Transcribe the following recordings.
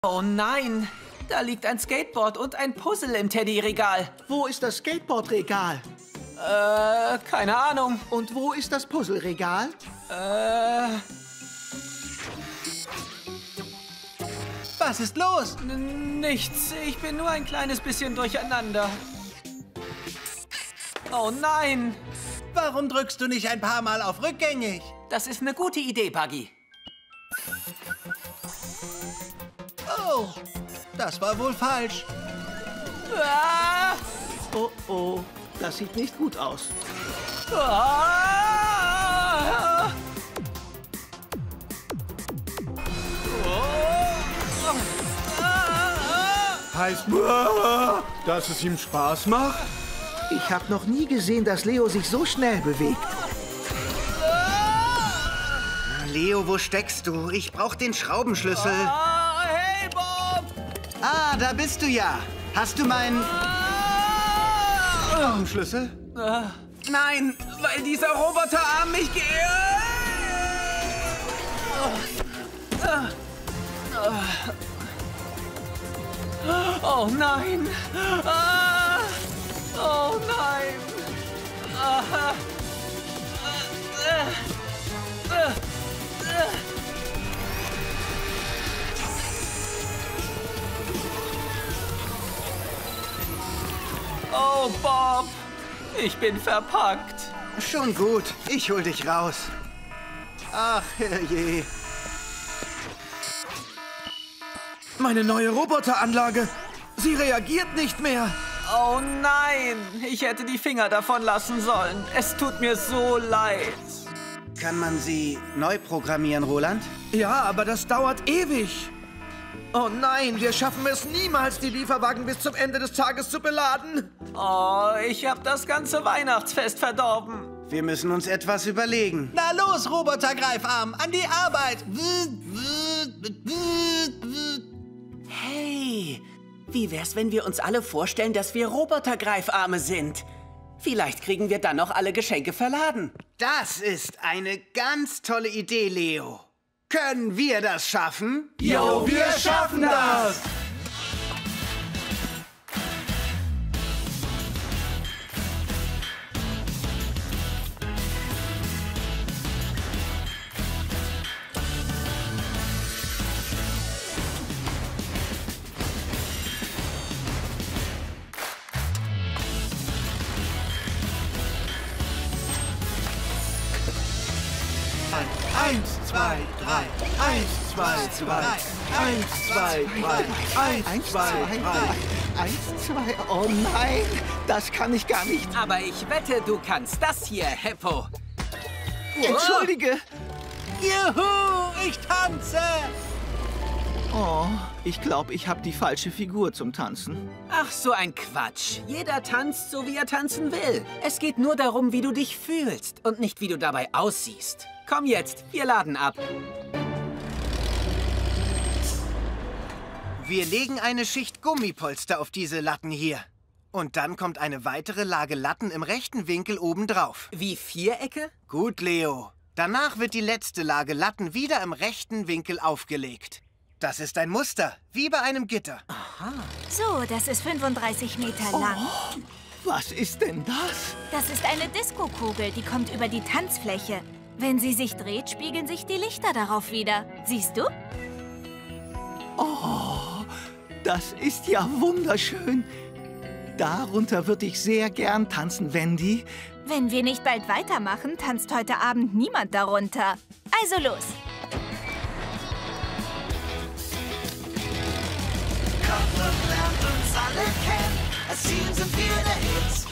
Oh nein, da liegt ein Skateboard und ein Puzzle im Teddy-Regal. Wo ist das Skateboard-Regal? Keine Ahnung. Und wo ist das Puzzle-Regal? Was ist los? Nichts. Ich bin nur ein kleines bisschen durcheinander. Oh nein! Warum drückst du nicht ein paar Mal auf rückgängig? Das ist eine gute Idee, Buggy. Oh, das war wohl falsch. Ah! Oh, oh, das sieht nicht gut aus. Ah! Heißt, dass es ihm Spaß macht? Ich habe noch nie gesehen, dass Leo sich so schnell bewegt. Leo, wo steckst du? Ich brauche den Schraubenschlüssel. Hey, Bob! Ah, da bist du ja. Hast du meinen Schraubenschlüssel? Nein, weil dieser Roboterarm mich Oh nein! Ah! Oh nein! Ah! Oh, Bob! Ich bin verpackt. Schon gut, ich hol dich raus. Ach, herrje. Meine neue Roboteranlage. Sie reagiert nicht mehr. Oh nein! Ich hätte die Finger davon lassen sollen. Es tut mir so leid. Kann man sie neu programmieren, Roland? Ja, aber das dauert ewig. Oh nein, wir schaffen es niemals, die Lieferwagen bis zum Ende des Tages zu beladen. Oh, ich habe das ganze Weihnachtsfest verdorben. Wir müssen uns etwas überlegen. Na los, Robotergreifarm, an die Arbeit. Hey, wie wär's, wenn wir uns alle vorstellen, dass wir Robotergreifarme sind? Vielleicht kriegen wir dann noch alle Geschenke verladen. Das ist eine ganz tolle Idee, Leo. Können wir das schaffen? Jo, wir schaffen das! Eins, zwei, drei. Eins, zwei, drei. Eins, zwei, drei. Eins, zwei, drei. 1, 2, oh nein, das kann ich gar nicht. Aber ich wette, du kannst das hier, Heppo. Entschuldige. Juhu, ich tanze. Oh, ich glaube, ich habe die falsche Figur zum Tanzen. Ach, so ein Quatsch. Jeder tanzt, so wie er tanzen will. Es geht nur darum, wie du dich fühlst und nicht, wie du dabei aussiehst. Komm jetzt, wir laden ab. Wir legen eine Schicht Gummipolster auf diese Latten hier. Und dann kommt eine weitere Lage Latten im rechten Winkel obendrauf. Wie Vierecke? Gut, Leo. Danach wird die letzte Lage Latten wieder im rechten Winkel aufgelegt. Das ist ein Muster, wie bei einem Gitter. So, das ist 35 Meter lang. Was ist denn das? Das ist eine Diskokugel, die kommt über die Tanzfläche. Wenn sie sich dreht, spiegeln sich die Lichter darauf wieder. Siehst du? Oh, das ist ja wunderschön. Darunter würde ich sehr gern tanzen, Wendy. Wenn wir nicht bald weitermachen, tanzt heute Abend niemand darunter. Also los. Kommt und lernt uns alle kennen. Als Team sind wir der Hit.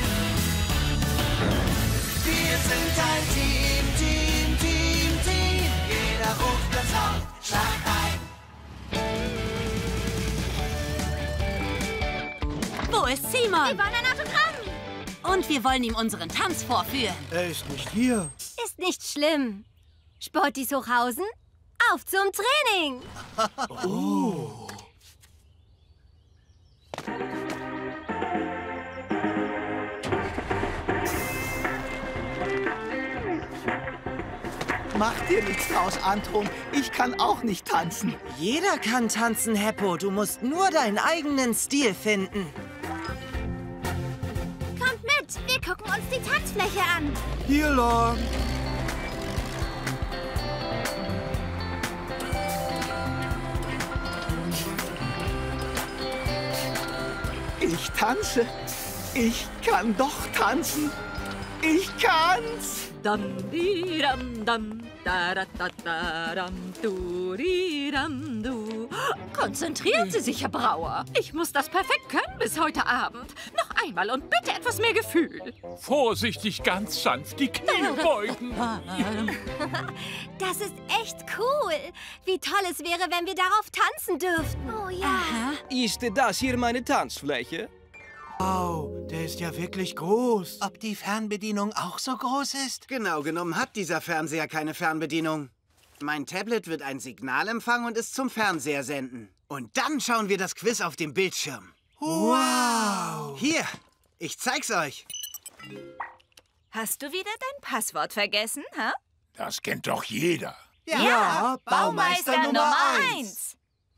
Wir sind ein Team, Team, Team, Team. Jeder ruft uns auf, schlag ein. Wo ist Simon? Wir wollen ein Autogramm. Und wir wollen ihm unseren Tanz vorführen. Er ist nicht hier. Ist nicht schlimm. Sportis Hochhausen, auf zum Training. Mach dir nichts draus, Anton. Ich kann auch nicht tanzen. Jeder kann tanzen, Heppo. Du musst nur deinen eigenen Stil finden. Kommt mit, wir gucken uns die Tanzfläche an. Hier lang. Ich tanze. Ich kann doch tanzen. Ich kann's. Dam, di, dam, dam, da, da, da, da, dam, du, di, dam, du. Konzentrieren Sie sich, Herr Brauer. Ich muss das perfekt können bis heute Abend. Noch einmal und bitte etwas mehr Gefühl. Vorsichtig, ganz sanft die Knie beugen. Das ist echt cool. Wie toll es wäre, wenn wir darauf tanzen dürften. Oh ja. Ist das hier meine Tanzfläche? Wow, der ist ja wirklich groß. Ob die Fernbedienung auch so groß ist? Genau genommen hat dieser Fernseher keine Fernbedienung. Mein Tablet wird ein Signal empfangen und es zum Fernseher senden. Und dann schauen wir das Quiz auf dem Bildschirm. Wow! Hier, ich zeig's euch. Hast du wieder dein Passwort vergessen, ha? Das kennt doch jeder. Ja, Baumeister Nummer 1.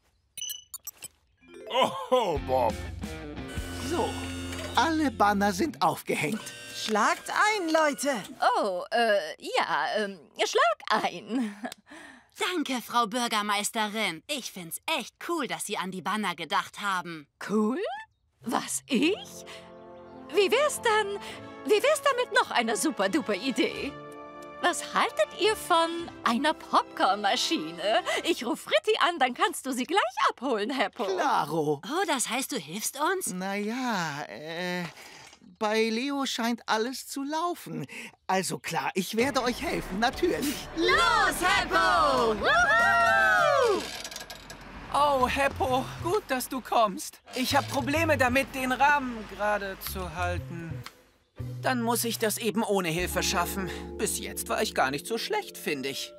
Oh, Bob. So, alle Banner sind aufgehängt. Schlagt ein, Leute. Oh, schlag ein. Danke, Frau Bürgermeisterin. Ich find's echt cool, dass Sie an die Banner gedacht haben. Cool? Was, ich? Wie wär's dann mit noch einer super-duper Idee? Was haltet ihr von einer Popcornmaschine? Ich ruf Fritti an, dann kannst du sie gleich abholen, Heppo. Klaro. Oh, das heißt, du hilfst uns? Naja, bei Leo scheint alles zu laufen. Also klar, ich werde euch helfen, natürlich. Los, Heppo! Woohoo! Oh, Heppo, gut, dass du kommst. Ich habe Probleme damit, den Rahmen gerade zu halten. Dann muss ich das eben ohne Hilfe schaffen. Bis jetzt war ich gar nicht so schlecht, finde ich.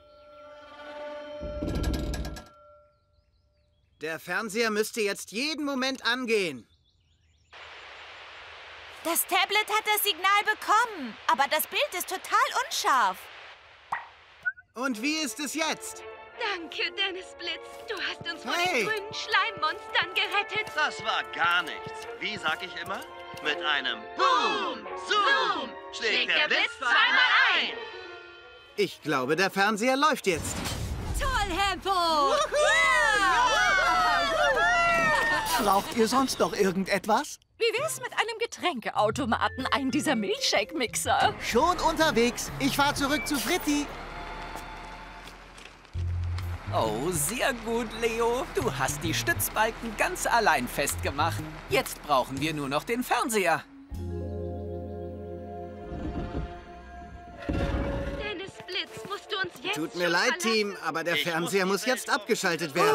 Der Fernseher müsste jetzt jeden Moment angehen. Das Tablet hat das Signal bekommen, aber das Bild ist total unscharf. Und wie ist es jetzt? Danke, Dennis Blitz. Du hast uns vor Hey! den grünen Schleimmonstern gerettet. Das war gar nichts. Wie sag ich immer? Mit einem Boom, Zoom schlägt der Blitz zweimal ein. Ich glaube, der Fernseher läuft jetzt. Toll, Heppo! Braucht ihr sonst noch irgendetwas? Wie wär's mit einem Getränkeautomaten, einen dieser Milchshake-Mixer? Schon unterwegs. Ich fahre zurück zu Fritti. Oh, sehr gut, Leo. Du hast die Stützbalken ganz allein festgemacht. Jetzt brauchen wir nur noch den Fernseher. Dennis Blitz, musst du uns jetzt Tut mir schon leid, verlassen? Team, aber der Fernseher muss jetzt abgeschaltet werden.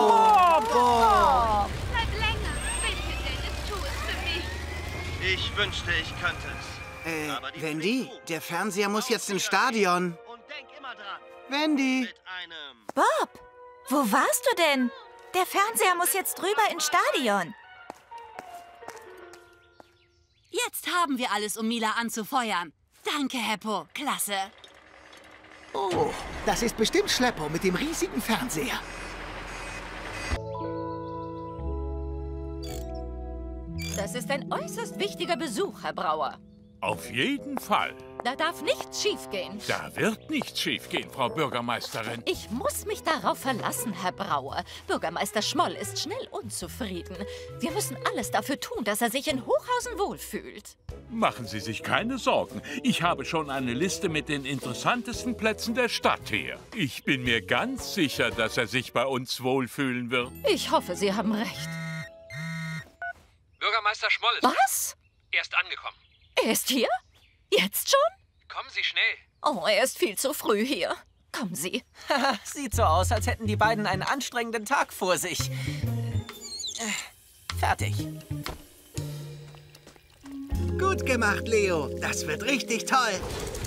Bleib länger. Bitte, Dennis, tu es für mich. Ich wünschte, ich könnte es. Aber die Wendy, der Fernseher muss jetzt ins Stadion. Und denk immer dran. Wendy. Mit einem Bob, wo warst du denn? Der Fernseher muss jetzt drüber ins Stadion. Jetzt haben wir alles, um Mila anzufeuern. Danke, Heppo. Klasse. Oh, das ist bestimmt Schleppo mit dem riesigen Fernseher. Das ist ein äußerst wichtiger Besuch, Herr Brauer. Auf jeden Fall. Da darf nichts schiefgehen. Da wird nichts schiefgehen, Frau Bürgermeisterin. Ich muss mich darauf verlassen, Herr Brauer. Bürgermeister Schmoll ist schnell unzufrieden. Wir müssen alles dafür tun, dass er sich in Hochhausen wohlfühlt. Machen Sie sich keine Sorgen. Ich habe schon eine Liste mit den interessantesten Plätzen der Stadt hier. Ich bin mir ganz sicher, dass er sich bei uns wohlfühlen wird. Ich hoffe, Sie haben recht. Bürgermeister Schmoll ist... Was? Er ist angekommen. Er ist hier? Jetzt schon? Kommen Sie schnell. Oh, er ist viel zu früh hier. Kommen Sie. Sieht so aus, als hätten die beiden einen anstrengenden Tag vor sich. Fertig. Gut gemacht, Leo. Das wird richtig toll.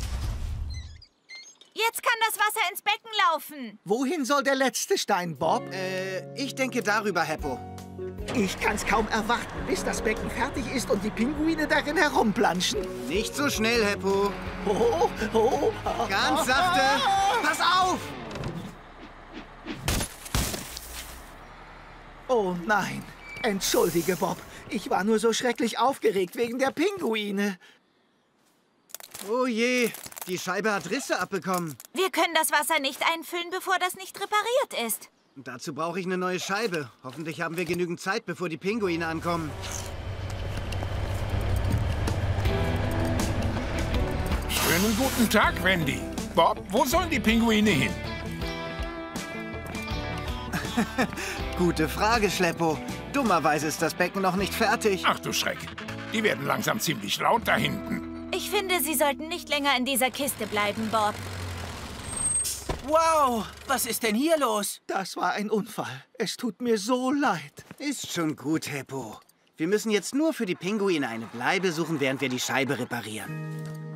Jetzt kann das Wasser ins Becken laufen. Wohin soll der letzte Stein, Bob? Ich denke darüber, Heppo. Ich kann's kaum erwarten, bis das Becken fertig ist und die Pinguine darin herumplanschen. Nicht so schnell, Heppo. Ganz sachte. Pass auf! Oh nein. Entschuldige, Bob. Ich war nur so schrecklich aufgeregt wegen der Pinguine. Oh je, die Scheibe hat Risse abbekommen. Wir können das Wasser nicht einfüllen, bevor das nicht repariert ist. Dazu brauche ich eine neue Scheibe. Hoffentlich haben wir genügend Zeit, bevor die Pinguine ankommen. Schönen guten Tag, Wendy. Bob, wo sollen die Pinguine hin? Gute Frage, Schleppo. Dummerweise ist das Becken noch nicht fertig. Ach du Schreck. Die werden langsam ziemlich laut da hinten. Ich finde, Sie sollten nicht länger in dieser Kiste bleiben, Bob. Wow, was ist denn hier los? Das war ein Unfall. Es tut mir so leid. Ist schon gut, Heppo. Wir müssen jetzt nur für die Pinguine eine Bleibe suchen, während wir die Scheibe reparieren.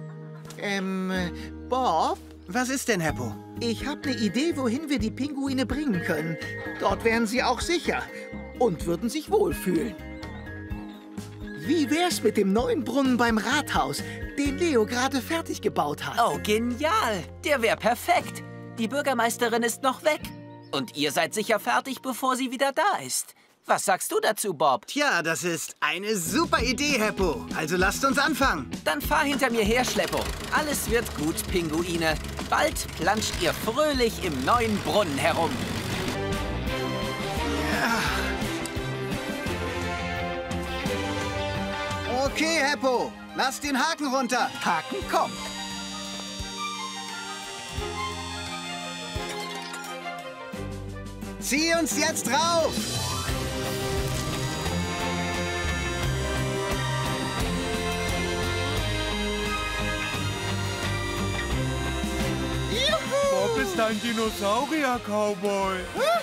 Bob? Was ist denn, Heppo? Ich habe eine Idee, wohin wir die Pinguine bringen können. Dort wären sie auch sicher und würden sich wohlfühlen. Wie wär's mit dem neuen Brunnen beim Rathaus, den Leo gerade fertig gebaut hat? Oh, genial. Der wäre perfekt. Die Bürgermeisterin ist noch weg. Und ihr seid sicher fertig, bevor sie wieder da ist. Was sagst du dazu, Bob? Tja, das ist eine super Idee, Heppo. Also lasst uns anfangen. Dann fahr hinter mir her, Schleppo. Alles wird gut, Pinguine. Bald planscht ihr fröhlich im neuen Brunnen herum. Ja. Okay, Heppo. Lass den Haken runter. Haken kommt. Zieh uns jetzt rauf! Bob ist ein Dinosaurier-Cowboy.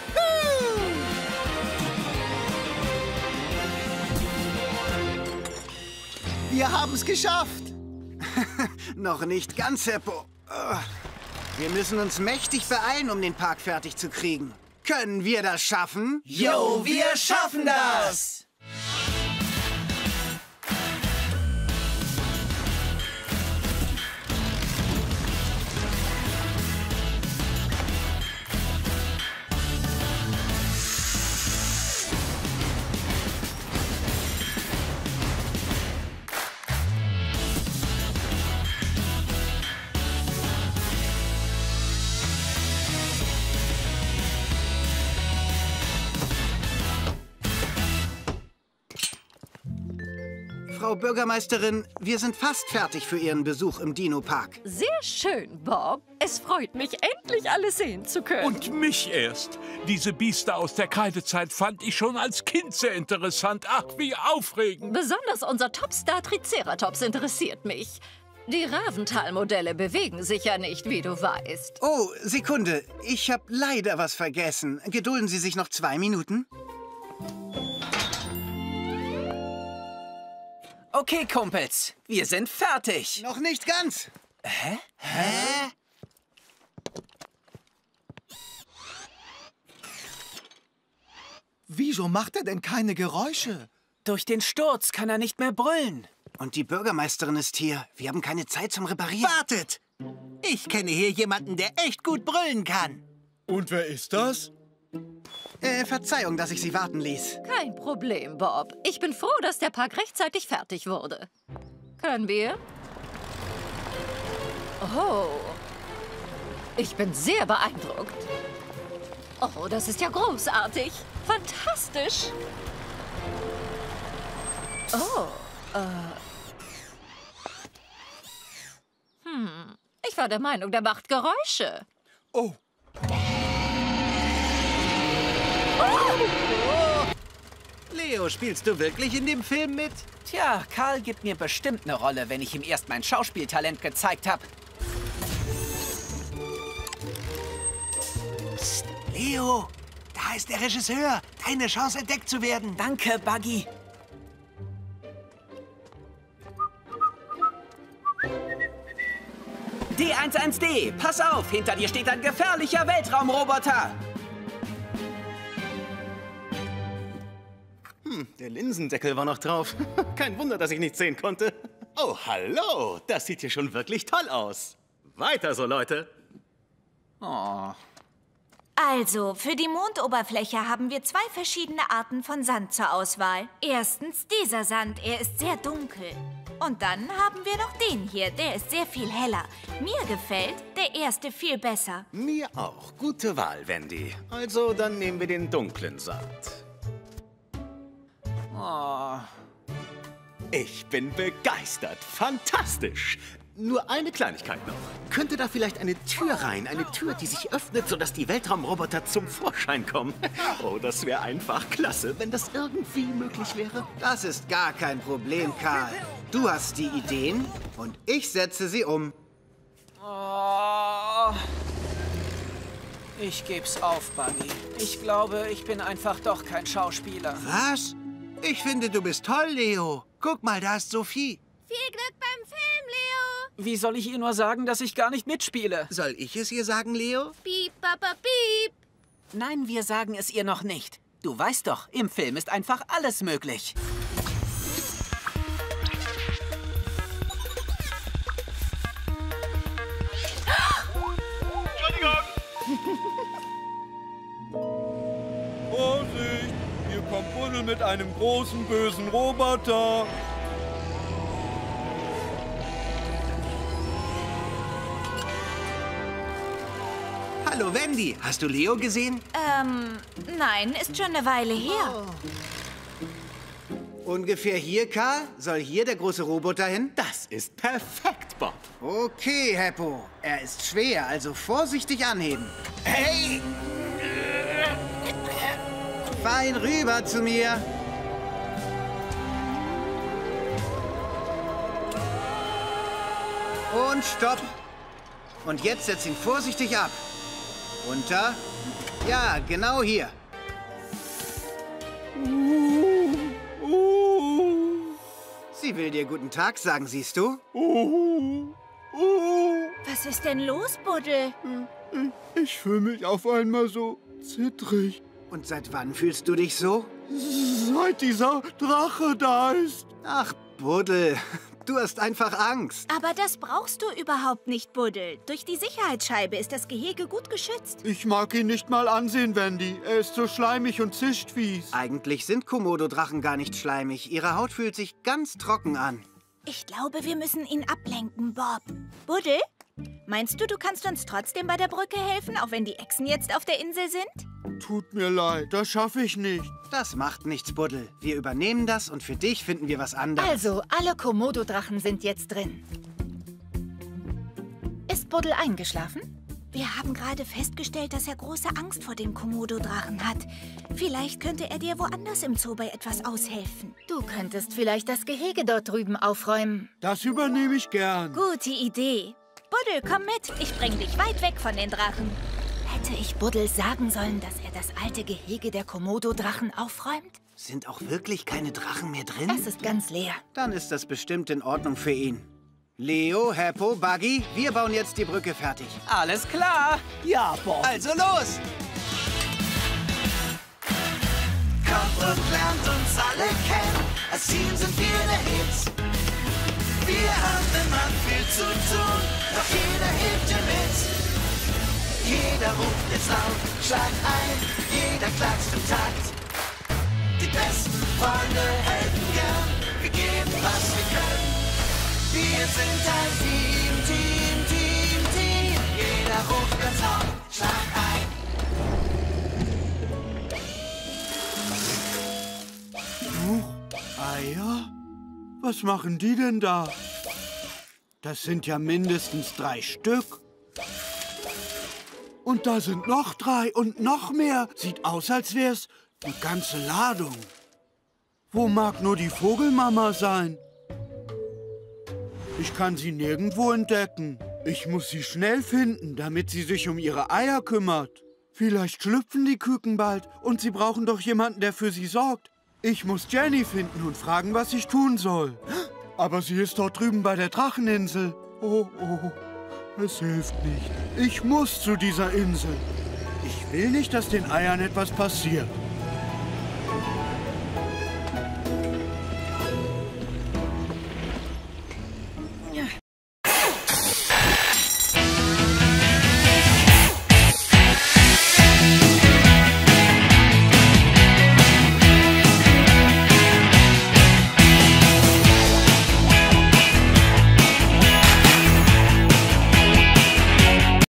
Wir haben's geschafft. Noch nicht ganz, Heppo. Wir müssen uns mächtig beeilen, um den Park fertig zu kriegen. Können wir das schaffen? Jo, wir schaffen das! Frau Bürgermeisterin, wir sind fast fertig für Ihren Besuch im Dino-Park. Sehr schön, Bob. Es freut mich, endlich alles sehen zu können. Und mich erst. Diese Biester aus der Kreidezeit fand ich schon als Kind sehr interessant. Ach, wie aufregend. Besonders unser Topstar Triceratops interessiert mich. Die Raventhal-Modelle bewegen sich ja nicht, wie du weißt. Oh, Sekunde. Ich habe leider was vergessen. Gedulden Sie sich noch 2 Minuten? Okay, Kumpels, wir sind fertig. Noch nicht ganz. Hä? Wieso macht er denn keine Geräusche? Durch den Sturz kann er nicht mehr brüllen. Und die Bürgermeisterin ist hier. Wir haben keine Zeit zum Reparieren. Wartet! Ich kenne hier jemanden, der echt gut brüllen kann. Und wer ist das? Verzeihung, dass ich Sie warten ließ. Kein Problem, Bob. Ich bin froh, dass der Park rechtzeitig fertig wurde. Können wir? Oh. Ich bin sehr beeindruckt. Oh, das ist ja großartig. Fantastisch. Oh, Ich war der Meinung, der macht Geräusche. Oh. Leo, spielst du wirklich in dem Film mit? Tja, Karl gibt mir bestimmt eine Rolle, wenn ich ihm erst mein Schauspieltalent gezeigt habe. Psst, Leo, da ist der Regisseur. Deine Chance, entdeckt zu werden. Danke, Buggy. D11D, pass auf, hinter dir steht ein gefährlicher Weltraumroboter. Der Linsendeckel war noch drauf. Kein Wunder, dass ich nichts sehen konnte. Oh, hallo. Das sieht hier schon wirklich toll aus. Weiter so, Leute. Oh. Also, für die Mondoberfläche haben wir 2 verschiedene Arten von Sand zur Auswahl. Erstens dieser Sand, er ist sehr dunkel. Und dann haben wir noch den hier, der ist sehr viel heller. Mir gefällt der erste viel besser. Mir auch. Gute Wahl, Wendy. Also, dann nehmen wir den dunklen Sand. Oh. Ich bin begeistert. Fantastisch. Nur eine Kleinigkeit noch. Könnte da vielleicht eine Tür rein? Eine Tür, die sich öffnet, sodass die Weltraumroboter zum Vorschein kommen. Oh, das wäre einfach klasse, wenn das irgendwie möglich wäre. Das ist gar kein Problem, Karl. Du hast die Ideen und ich setze sie um. Oh. Ich geb's auf, Buggy. Ich glaube, ich bin einfach doch kein Schauspieler. Was? Ich finde, du bist toll, Leo. Guck mal, da ist Sophie. Viel Glück beim Film, Leo. Wie soll ich ihr nur sagen, dass ich gar nicht mitspiele? Soll ich es ihr sagen, Leo? Piep, Papa, piep. Nein, wir sagen es ihr noch nicht. Du weißt doch, im Film ist einfach alles möglich. Vorsicht! Hier kommt Buddel mit einem großen, bösen Roboter. Hallo, Wendy. Hast du Leo gesehen? Nein, ist schon eine Weile her. Ungefähr hier, Karl? Soll hier der große Roboter hin? Das ist perfekt, Bob. Okay, Heppo. Er ist schwer, also vorsichtig anheben. Hey! Fein rüber zu mir. Und stopp. Und jetzt setz ihn vorsichtig ab. Runter. Ja, genau hier. Sie will dir guten Tag sagen, siehst du? Was ist denn los, Buddel? Ich fühle mich auf einmal so zittrig. Und seit wann fühlst du dich so? Seit dieser Drache da ist. Ach, Buddel, du hast einfach Angst. Aber das brauchst du überhaupt nicht, Buddel. Durch die Sicherheitsscheibe ist das Gehege gut geschützt. Ich mag ihn nicht mal ansehen, Wendy. Er ist so schleimig und zischt fies. Eigentlich sind Komodo-Drachen gar nicht schleimig. Ihre Haut fühlt sich ganz trocken an. Ich glaube, wir müssen ihn ablenken, Bob. Buddel, meinst du, du kannst uns trotzdem bei der Brücke helfen, auch wenn die Echsen jetzt auf der Insel sind? Tut mir leid, das schaffe ich nicht. Das macht nichts, Buddel. Wir übernehmen das und für dich finden wir was anderes. Also, alle Komodo-Drachen sind jetzt drin. Ist Buddel eingeschlafen? Wir haben gerade festgestellt, dass er große Angst vor dem Komodo-Drachen hat. Vielleicht könnte er dir woanders im Zoo bei etwas aushelfen. Du könntest vielleicht das Gehege dort drüben aufräumen. Das übernehme ich gern. Gute Idee. Buddel, komm mit. Ich bring dich weit weg von den Drachen. Hätte ich Buddel sagen sollen, dass er das alte Gehege der Komodo-Drachen aufräumt? Sind auch wirklich keine Drachen mehr drin? Es ist ganz leer. Dann ist das bestimmt in Ordnung für ihn. Leo, Heppo, Buggy, wir bauen jetzt die Brücke fertig. Alles klar. Ja, Bob. Also los! Kommt und lernt uns alle kennen. Als Team sind wir der Hit. Wir haben immer viel zu tun, doch jeder hilft dir mit. Jeder ruft jetzt laut, schlag ein, jeder klatscht im Takt. Die besten Freunde helfen gern, wir geben, was wir können. Wir sind ein Team. Jeder ruft ganz laut, schlag ein. Eier? Was machen die denn da? Das sind ja mindestens 3 Stück. Und da sind noch 3 und noch mehr. Sieht aus, als wär's eine ganze Ladung. Wo mag nur die Vogelmama sein? Ich kann sie nirgendwo entdecken. Ich muss sie schnell finden, damit sie sich um ihre Eier kümmert. Vielleicht schlüpfen die Küken bald und sie brauchen doch jemanden, der für sie sorgt. Ich muss Jenny finden und fragen, was ich tun soll. Aber sie ist dort drüben bei der Dracheninsel. Oh, es hilft nicht. Ich muss zu dieser Insel. Ich will nicht, dass den Eiern etwas passiert.